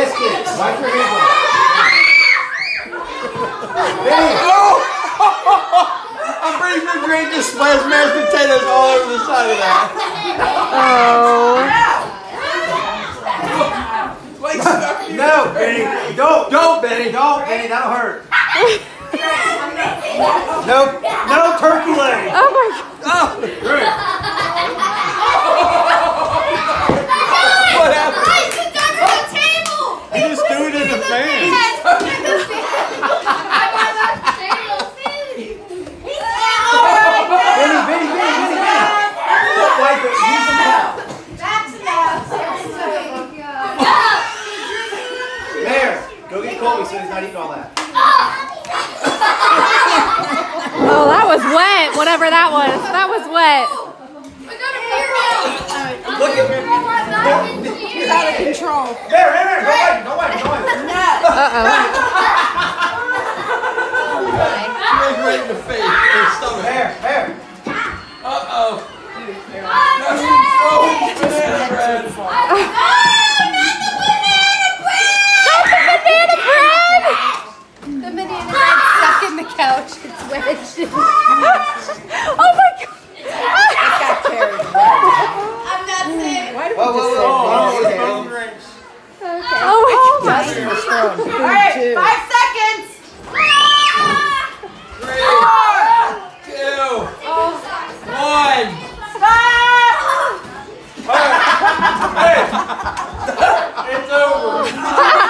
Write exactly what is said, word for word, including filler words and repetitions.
Biscuits. Wipe your hands off. Benny. I'm pretty sure Grant just splashed mashed potatoes all over the side of that. Oh. No, Benny. Don't. Don't, Benny. Don't, Benny. That'll hurt. No, no turkey leg. Oh my God. Oh, great. What happened? Guys, it's under the table. He just threw it in the fan. Benny, Benny, Benny, Benny, Benny. Don't wipe it. Use the towel. Back to that. Mayor, go get Colby so he's not eating all that. Oh, that was wet. Whatever that was. That was wet. Look at me. He's out of control. There, there, there. Go wipe, go wipe, go wipe. Uh-oh. Right, right in the face. His stomach. There, there. Uh-oh. That's oh, banana bread. Banana bread! The banana bread's stuck in the couch. It's wedged. Oh my God! got carried away. I'm not saying. Why do we just say Oh, banana? it's phone drinks. Oh my God! All right, five seconds. Three, two, one. Stop. Hey, it's over.